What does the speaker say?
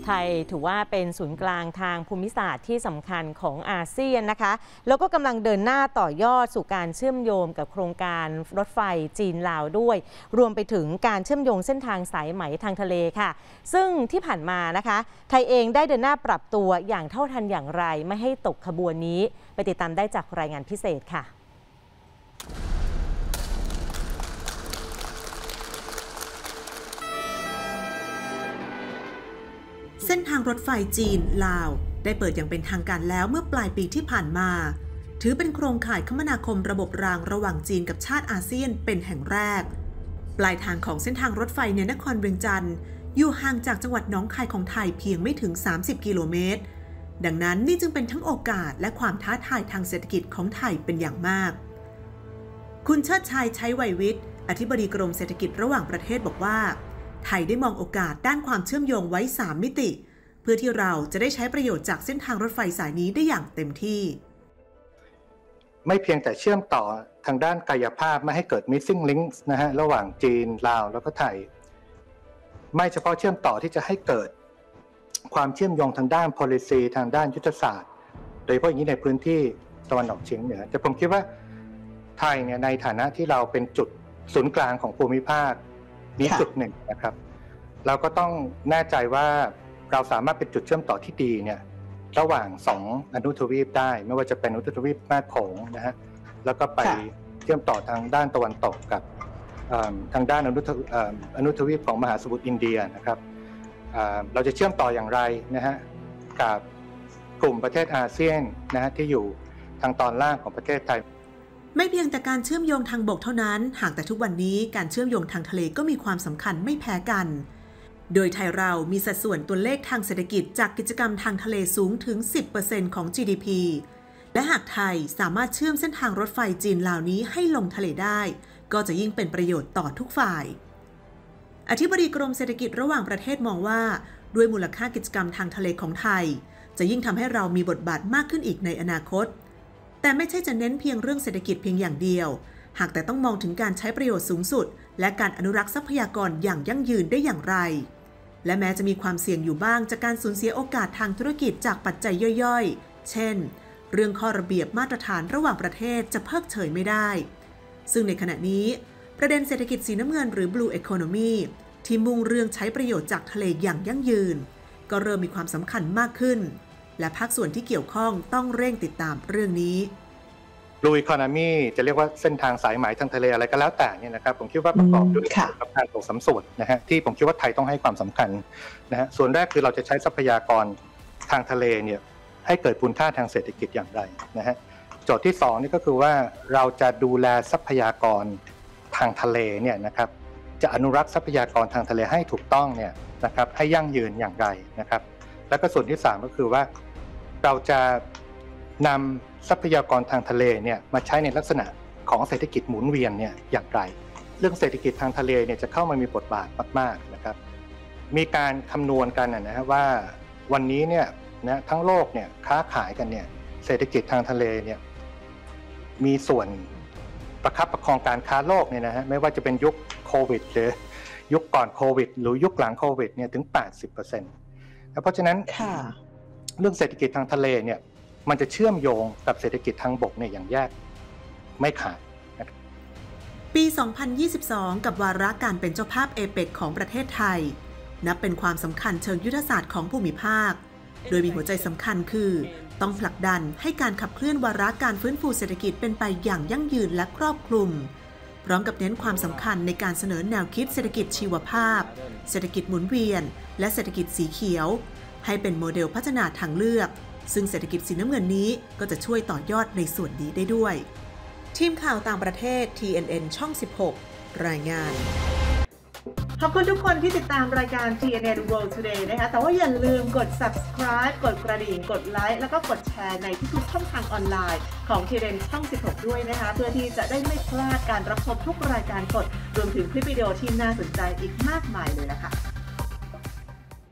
ทยถือว่าเป็นศูนย์กลางทางภูมิศาสตร์ที่สำคัญของอาเซียนนะคะแล้วก็กำลังเดินหน้าต่อยอดสู่การเชื่อมโยงกับโครงการรถไฟจีนลาวด้วยรวมไปถึงการเชื่อมโยงเส้นทางสายไหมทางทะเลค่ะซึ่งที่ผ่านมานะคะไทยเองได้เดินหน้าปรับตัวอย่างเท่าทันอย่างไรไม่ให้ตกขบวนนี้ไปติดตามได้จากรายงานพิเศษค่ะเส้นทางรถไฟจีนลาวได้เปิดอย่างเป็นทางการแล้วเมื่อปลายปีที่ผ่านมาถือเป็นโครงข่ายคมนาคมระบบรางระหว่างจีนกับชาติอาเซียนเป็นแห่งแรกปลายทางของเส้นทางรถไฟในนครเวียงจันทร์อยู่ห่างจากจังหวัดหนองคายของไทยเพียงไม่ถึง30กิโลเมตรดังนั้นนี่จึงเป็นทั้งโอกาสและความท้าทายทางเศรษฐกิจของไทยเป็นอย่างมากคุณเชิดชัย ชัยวัยวิทย์อธิบดีกรมเศรษฐกิจระหว่างประเทศบอกว่าไทยได้มองโอกาสด้านความเชื่อมโยงไว้3มิติเพื่อที่เราจะได้ใช้ประโยชน์จากเส้นทางรถไฟสายนี้ได้อย่างเต็มที่ไม่เพียงแต่เชื่อมต่อทางด้านกายภาพไม่ให้เกิด missing links นะฮะระหว่างจีนลาวแล้วก็ไทยไม่เฉพาะเชื่อมต่อที่จะให้เกิดความเชื่อมโยงทางด้าน policy ทางด้านยุทธศาสตร์โดยเฉพาะอย่างนี้ในพื้นที่ตะวันออกเฉียงเหนือแต่ผมคิดว่าไทยเนี่ยในฐานะที่เราเป็นจุดศูนย์กลางของภูมิภาคนี้จุดหนึ่งนะครับเราก็ต้องแน่ใจว่าเราสามารถเป็นจุดเชื่อมต่อที่ดีเนี่ยระหว่าง2อนุทวีปได้ไม่ว่าจะเป็นอนุทวีปแม่โขงนะฮะแล้วก็ไปเชื่อมต่อทางด้านตะวันตกกับทางด้านอนุทวีปของมหาสมุทรอินเดียนะครับเราจะเชื่อมต่ออย่างไรนะฮะกับกลุ่มประเทศอาเซียนนะฮะที่อยู่ทางตอนล่างของประเทศไทยไม่เพียงแต่การเชื่อมโยงทางบกเท่านั้นหากแต่ทุกวันนี้การเชื่อมโยงทางทะเลก็มีความสำคัญไม่แพ้กันโดยไทยเรามีสัดส่วนตัวเลขทางเศรษฐกิจจากกิจกรรมทางทะเลสูงถึง 10% ของ GDP และหากไทยสามารถเชื่อมเส้นทางรถไฟจีนลาวนี้ให้ลงทะเลได้ก็จะยิ่งเป็นประโยชน์ต่อทุกฝ่ายอธิบดีกรมเศรษฐกิจระหว่างประเทศมองว่าด้วยมูลค่ากิจกรรมทางทะเลของไทยจะยิ่งทำให้เรามีบทบาทมากขึ้นอีกในอนาคตแต่ไม่ใช่จะเน้นเพียงเรื่องเศรษฐกิจเพียงอย่างเดียวหากแต่ต้องมองถึงการใช้ประโยชน์สูงสุดและการอนุรักษ์ทรัพยากรอย่างยั่งยืนได้อย่างไรและแม้จะมีความเสี่ยงอยู่บ้างจากการสูญเสียโอกาสทางธุรกิจจากปัจจัยย่อยๆเช่นเรื่องข้อระเบียบมาตรฐานระหว่างประเทศจะเพิกเฉยไม่ได้ซึ่งในขณะนี้ประเด็นเศรษฐกิจสีน้ำเงินหรือ Blue Economy ที่มุ่งเรื่องใช้ประโยชน์จากทะเลอย่างยั่งยืนก็เริ่มมีความสำคัญมากขึ้นและภาคส่วนที่เกี่ยวข้องต้องเร่งติดตามเรื่องนี้ Blue Economy จะเรียกว่าเส้นทางสายไหมทางทะเลอะไรก็แล้วแต่เนี่ยนะครับผมคิดว่าประกอบด้วยการตกสำส่วนนะฮะที่ผมคิดว่าไทยต้องให้ความสำคัญนะฮะส่วนแรกคือเราจะใช้ทรัพยากรทางทะเลเนี่ยให้เกิดคุณค่าทางเศรษฐกิจอย่างไรนะฮะโจทย์ที่2นี่ก็คือว่าเราจะดูแลทรัพยากรทางทะเลเนี่ยนะครับจะอนุรักษ์ทรัพยากรทางทะเลให้ถูกต้องเนี่ยนะครับให้ยั่งยืนอย่างไรนะครับแล้วก็ส่วนที่3ก็คือว่าเราจะนำทรัพยากรทางทะเลเนี่ยมาใช้ในลักษณะของเศรษฐกิจหมุนเวียนเนี่ยอย่างไรเรื่องเศรษฐกิจทางทะเลเนี่ยจะเข้ามามีบทบาทมากๆนะครับมีการคำนวณกันนะฮะว่าวันนี้เนี่ยนะทั้งโลกเนี่ยค้าขายกันเนี่ยเศรษฐกิจทางทะเลเนี่ยมีส่วนประคับประคองการค้าโลกเนี่ยนะฮะไม่ว่าจะเป็นยุคโควิดหรือยุคก่อนโควิดหรือยุคหลังโควิดเนี่ยถึง 80% เพราะฉะนั้นเรื่องเศรษฐกิจทางทะเลเนี่ยมันจะเชื่อมโยงกับเศรษฐกิจทางบกเนี่ยอย่างแยกไม่ขาดปี 2022 กับวาระการเป็นเจ้าภาพเอเปกของประเทศไทยนับเป็นความสำคัญเชิงยุทธศาสตร์ของภูมิภาคโดยมีหัวใจสำคัญคือต้องผลักดันให้การขับเคลื่อนวาระการฟื้นฟูเศรษฐกิจเป็นไปอย่างยั่งยืนและครอบคลุมพร้อมกับเน้นความสำคัญในการเสนอแนวคิดเศรษฐกิจชีวภาพเศรษฐกิจหมุนเวียนและเศรษฐกิจสีเขียวให้เป็นโมเดลพัฒนาทางเลือกซึ่งเศรษฐกิจสีน้ำเงินนี้ก็จะช่วยต่อยอดในส่วนนี้ได้ด้วยทีมข่าวต่างประเทศ TNN ช่อง 16 รายงานขอบคุณทุกคนที่ติดตามรายการ TNN World Today นะคะแต่ว่าอย่าลืมกด subscribe กดกระดิ่งกดไลค์แล้วก็กดแชร์ในทุกช่องทางออนไลน์ของ TNN ช่อง 16 ด้วยนะคะเพื่อที่จะได้ไม่พลาดการรับชมทุกรายการสดรวมถึงคลิปวิดีโอที่น่าสนใจอีกมากมายเลยนะคะ